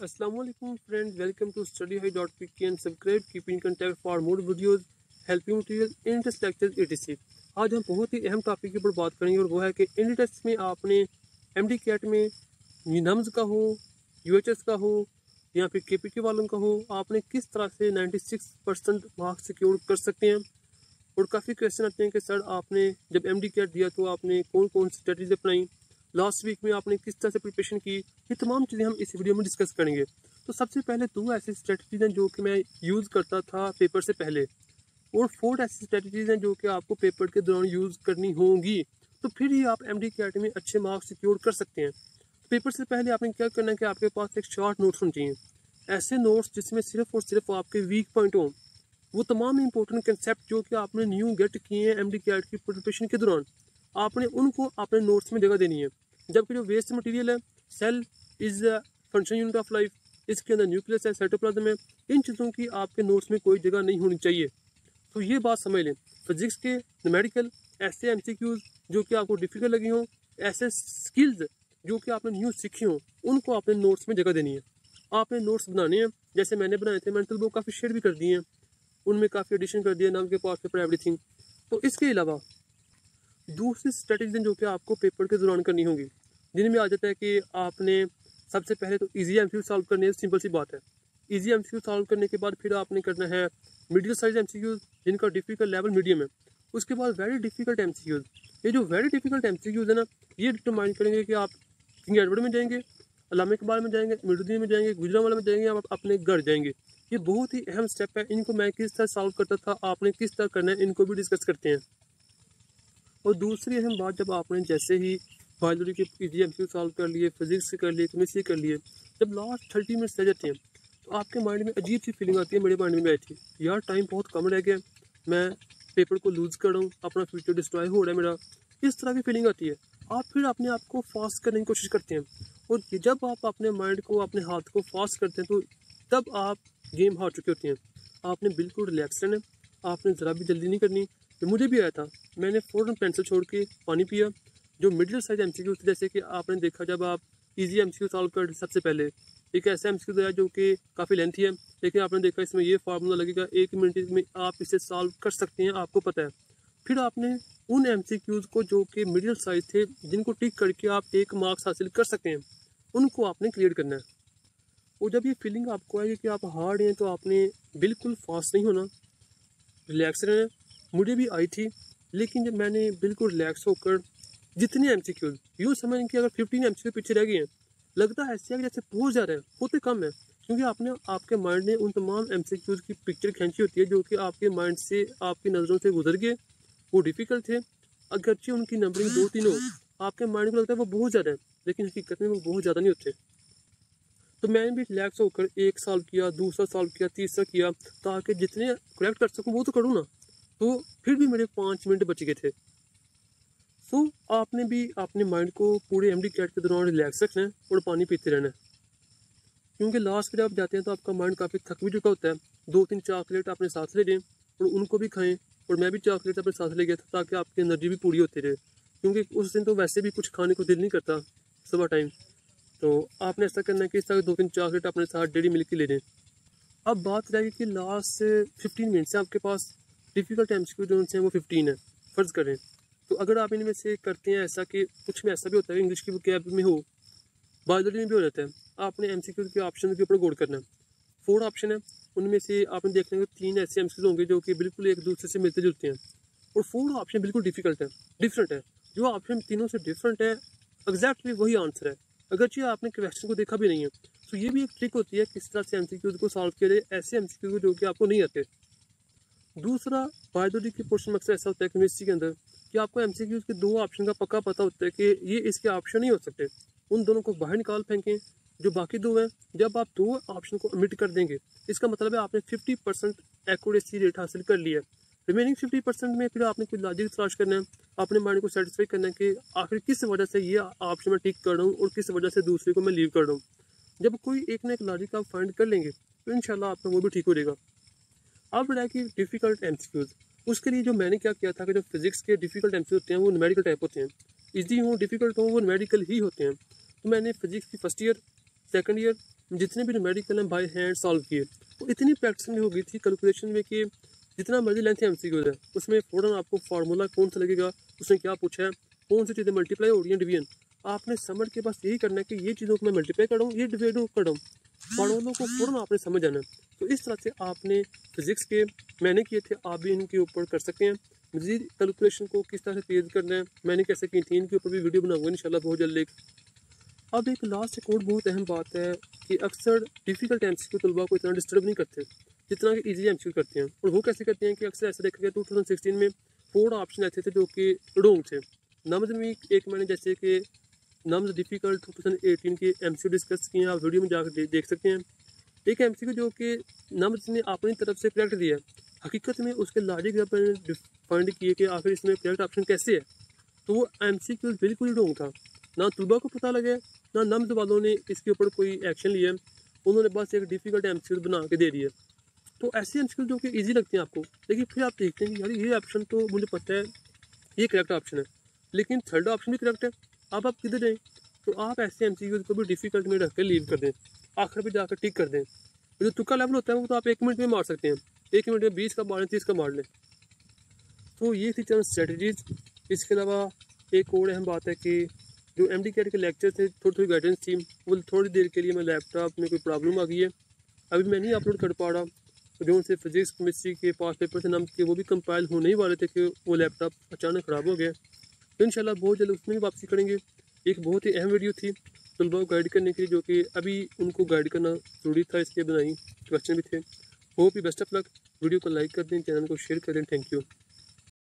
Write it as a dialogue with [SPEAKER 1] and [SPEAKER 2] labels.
[SPEAKER 1] Assalamualaikum friends, welcome to STUDYHIGH.Pk and subscribe, keep in contact for more videos, helping material, interest lectures etc. आज हम बहुत ही अहम topic के ऊपर बात करेंगे और वो है कि इंडी टेस्ट में आपने MDCAT में नम्स का हो, UHS का हो या फिर KPK वालों का हो, आपने किस तरह से 96% मार्क्स सिक्योर कर सकते हैं। और काफ़ी क्वेश्चन आते हैं कि सर आपने जब MDCAT दिया तो आपने कौन कौन सी स्ट्रेटजीज अपनाई, लास्ट वीक में आपने किस तरह से प्रिपरेशन की, ये तमाम चीज़ें हम इस वीडियो में डिस्कस करेंगे। तो सबसे पहले 2 ऐसी स्ट्रेटजीज हैं जो कि मैं यूज़ करता था पेपर से पहले, और 4 ऐसी स्ट्रेटजीज हैं जो कि आपको पेपर के दौरान यूज़ करनी होंगी, तो फिर ही आप MDCAT में अच्छे मार्क्स सिक्योर कर सकते हैं। पेपर से पहले आपने क्या करना है कि आपके पास एक शॉर्ट नोट्स होने चाहिए, ऐसे नोट्स जिसमें सिर्फ और सिर्फ आपके वीक पॉइंट हों, वो तमाम इंपॉर्टेंट कंसेप्ट जो कि आपने न्यू गेट किए हैं MDCAT की प्रिपरेशन के दौरान, आपने उनको अपने नोट्स में जगह देनी है। जबकि जो वेस्ट मटेरियल है, cell is a function unit of life, इसके अंदर न्यूक्लियस है, साइटोप्लाज्म है, इन चीज़ों की आपके नोट्स में कोई जगह नहीं होनी चाहिए। तो ये बात समझ लें। फिजिक्स के न्यूमेरिकल ऐसे MCQs जो कि आपको डिफिकल्ट लगी हों, ऐसे स्किल्स जो कि आपने न्यू सीखी हों, उनको आपने नोट्स में जगह देनी है। आपने नोट्स बनाने हैं, जैसे मैंने बनाए थे, मैंने तो वो काफ़ी शेयर भी कर दिए हैं, उनमें काफ़ी एडिशन कर दिया, नाम के पास पेपर एवरीथिंग। तो इसके अलावा दूसरी स्ट्रेटजी जो कि आपको पेपर के दौरान करनी होगी, जिनमें आ जाता है कि आपने सबसे पहले तो इजी MCQ सॉल्व करने है। सिंपल सी बात है, इजी MCQ सॉल्व करने के बाद फिर आपने करना है मिडिल साइज MCQ जिनका डिफिकल्ट लेवल मीडियम है। उसके बाद वेरी डिफिकल्ट MCQ। ये जो वेरी डिफिकल्ट MCQ है ना, ये डिटरमाइन करेंगे कि आप किंग एडवर्ड में जाएंगे, अल्लामा इकबाल में जाएंगे, मीरुद्दीन में जाएंगे, गुजरांवाला में जाएंगे, आप अपने घर जाएंगे। ये बहुत ही अहम स्टेप है, इनको मैं किस तरह सॉल्व करता था, आपने किस तरह करना है, इनको भी डिस्कस करते हैं। और दूसरी अहम बात, जब आपने जैसे ही बायोलॉजी के इजी MCQ सॉल्व कर लिए, फिजिक्स से कर लिए, केमिस्ट्री कर लिए, जब लास्ट 30 मिनट्स रह जाते हैं तो आपके माइंड में अजीब सी फीलिंग आती है। मेरे माइंड में आई थी, यार टाइम बहुत कम रह गया, मैं पेपर को लूज़ कर रहा हूँ, अपना फ्यूचर डिस्ट्रॉय हो रहा है मेरा, इस तरह की फीलिंग आती है। आप फिर अपने आप को फास्ट करने की कोशिश करते हैं, और जब आप अपने माइंड को, अपने हाथ को फास्ट करते हैं, तो तब आप गेम हार चुके होते हैं। आपने बिल्कुल रिलैक्स रहना है, आपने ज़रा भी जल्दी नहीं करनी। तो मुझे भी आया था, मैंने फ़ौरन पेंसिल छोड़ के पानी पिया। जो मिडिल साइज MCQ थे, जैसे कि आपने देखा जब आप इजी MCQ सॉल्व कर, सबसे पहले एक ऐसा MCQ है जो कि काफ़ी लेंथी है, लेकिन आपने देखा इसमें ये फार्मूला लगेगा, 1 मिनट में आप इसे सॉल्व कर सकते हैं, आपको पता है। फिर आपने उन MCQs को जो कि मिडिल साइज थे, जिनको टिक करके आप 1 मार्क्स हासिल कर सकते हैं, उनको आपने क्लियर करना है। और जब ये फीलिंग आपको आएगी कि आप हार्ड हैं, तो आपने बिल्कुल फास्ट नहीं होना, रिलैक्स रहना। मुझे भी आई थी, लेकिन जब मैंने बिल्कुल रिलैक्स होकर जितने MCQs, यूँ समझें कि अगर 15 MCQ पीछे रह गए हैं, लगता है ऐसे जैसे बहुत ज़्यादा है, होते कम है, क्योंकि आपने, आपके माइंड ने उन तमाम MCQs की पिक्चर खींची होती है जो कि आपके माइंड से, आपकी नज़रों से गुजर गए। वो डिफ़िकल्ट थे, अगरचे उनकी नंबरिंग 2-3 हो, आपके माइंड को लगता है वो बहुत ज़्यादा है, लेकिन हकीकत में वो बहुत ज़्यादा नहीं होते। तो मैंने भी रिलैक्स होकर 1 सॉल्व किया, दूसरा सॉल्व किया, तीसरा किया, ताकि जितने करेक्ट कर सकूँ वो तो करूँ ना। तो फिर भी मेरे 5 मिनट बच गए थे। सो आपने भी अपने माइंड को पूरे MDCAT के दौरान रिलैक्स रखना है और पानी पीते रहना है, क्योंकि लास्ट में आप जाते हैं तो आपका माइंड काफ़ी थक भी चुका होता है। 2-3 चॉकलेट अपने साथ ले जाएं और उनको भी खाएं, और मैं भी चॉकलेट अपने साथ ले गया था ताकि आपकी एनर्जी भी पूरी होती रहे, क्योंकि उस दिन तो वैसे भी कुछ खाने को दिल नहीं करता सुबह टाइम। तो आपने ऐसा करना है कि इस तरह 2-3 चॉकलेट अपने साथ डेयरी मिल्क की ले लें। अब बात रहेगी कि लास्ट 15 मिनट से आपके पास डिफ़िकल्ट MCQ जो हैं वो 15 है, फ़र्ज़ करें। तो अगर आप इनमें से करते हैं ऐसा कि कुछ में ऐसा भी होता है, इंग्लिश की वोकैब में हो, बायोलॉजी में भी हो जाता है, आपने MCQ के ऑप्शन के ऊपर गौर करना है। 4 ऑप्शन है, उनमें से आपने देखना है कि 3 ऐसे MCQ होंगे जो कि बिल्कुल एक दूसरे से मिलते जुलते हैं, और 4 ऑप्शन बिल्कुल डिफ़िकल्ट है, डिफरेंट है। जो ऑप्शन तीनों से डिफरेंट है, एग्जैक्टली वही आंसर है, अगरचे आपने क्वेश्चन को देखा भी नहीं है। तो ये भी एक ट्रिक होती है किस तरह से MCQ को सॉल्व किया जाए, ऐसे MCQ जो कि आपको नहीं आते। दूसरा, बायोलॉजी के पोर्शन में अक्सर ऐसा होता है केमिस्ट्री के अंदर कि आपको MCQ के 2 ऑप्शन का पक्का पता होता है कि ये इसके ऑप्शन नहीं हो सकते, उन दोनों को बाहर निकाल फेंकें, जो बाकी 2 हैं। जब आप 2 ऑप्शन को ओमिट कर देंगे, इसका मतलब है आपने 50% एक्यूरेसी रेट हासिल कर लिया है। रिमेनिंग 50% में फिर आपने कोई लॉजिक तलाश करना है, अपने माइंड को सेटिस्फाई करना है कि आखिर किस वजह से ये ऑप्शन मैं टिक कर रहा हूँ और किस वजह से दूसरे को मैं लीव कर रहा हूँ। जब कोई एक ना एक लॉजिक आप फाइंड कर लेंगे तो इंशाल्लाह आपका वो भी ठीक हो जाएगा। अब रहा कि डिफ़िकल्ट MCQs, उसके लिए जो मैंने क्या किया था कि जो फिजिक्स के डिफ़िकल्ट MCQ होते हैं वो न्यूमेरिकल टाइप होते हैं, ईजी हो डिफ़िकल्ट हो वो न्यूमेरिकल ही होते हैं। तो मैंने फिजिक्स की फर्स्ट ईयर, सेकंड ईयर जितने भी न्यूमेरिकल हैं बाय हैंड सॉल्व किए, तो इतनी प्रैक्टिस नहीं हो गई थी कैलकुलेशन में कि जितना मर्जी लेंथ MCQ है उसमें फ़ौरन आपको फार्मूला कौन सा लगेगा, उसने क्या पूछा है, कौन सी चीज़ें मल्टीप्लाई हो रही हैं, डिवीजन। आपने समझ के बस यही करना है कि ये चीज़ों को मैं मल्टीप्लाई कर रहा हूँ, ये डिवाइड कर रहा हूँ, फार्मूलों को फ़ौरन आपने समझ आना है। तो इस तरह से आपने फिजिक्स के मैंने किए थे, आप भी इनके ऊपर कर सकते हैं। मज़ीद कैलकुलेशन को किस तरह से तेज़ करना है मैंने कैसे की थी, इनके ऊपर भी वीडियो बनाऊंगा इंशाल्लाह बहुत जल्द। अब एक लास्ट एक और बहुत अहम बात है कि अक्सर डिफ़िकल्ट MCQ तलबा को इतना डिस्टर्ब नहीं करते जितना कि ईजी MCQ करते हैं। और वो कैसे करते हैं कि अक्सर ऐसा देखा गया 2016 में 4 ऑप्शन ऐसे थे जो कि रॉन्ग थे। नम्स में एक मैंने जैसे कि नम्स डिफ़िकल्ट 2018 के MCQ डिस्कस किए हैं, आप वीडियो में जाकर देख सकते हैं। एक MCQ जो कि नम्स ने अपनी तरफ से करेक्ट दिया है, हकीकत में उसके लॉजिक जब मैंने फाइंड किए कि आखिर इसमें करेक्ट ऑप्शन कैसे है, तो वो MCQ बिल्कुल ही रॉन्ग था। ना तलबा को पता लगे, ना नम्स वालों ने इसके ऊपर कोई एक्शन लिया, उन्होंने बस एक डिफ़िकल्ट MCQ बना के दे दिया। तो ऐसे MCQ जो कि इजी लगते हैं आपको, लेकिन फिर आप देखते हैं कि यार ये ऑप्शन तो मुझे पता है ये करेक्ट ऑप्शन है, लेकिन थर्ड ऑप्शन भी करेक्ट है, अब आप किधर जाएँ? तो आप ऐसे MCQ को भी डिफ़िकल्ट में रख कर लीव कर दें, आखिर में जाकर टिक कर दें। जो तुक्का लेवल होता है वो तो आप 1 मिनट में मार सकते हैं, 1 मिनट में 20 का मार लें, 30 का मार लें। तो ये थी चंद स्ट्रेटजीज़। इसके अलावा एक और अहम बात है कि जो MDCAT के लेक्चर थे, थोड़ी गाइडेंस थी, वो थोड़ी देर के लिए मैं लैपटॉप में कोई प्रॉब्लम आ गई है, अभी मैं नहीं अपलोड कर पा रहा। जो उनसे फिजिक्स केमिस्ट्री के पास पेपर थे नम्स के, वो भी कंपाइल होने ही वाले थे कि वो लैपटॉप अचानक ख़राब हो गया। तो इंशाल्लाह बहुत जल्द उसमें भी वापसी करेंगे। एक बहुत ही अहम वीडियो थी तलबा को गाइड करने के लिए, जो कि अभी उनको गाइड करना ज़रूरी था, इसलिए बनाई, क्वेश्चन भी थे। Hope you best of luck. Video को लाइक कर दें, चैनल को शेयर कर दें। Thank you.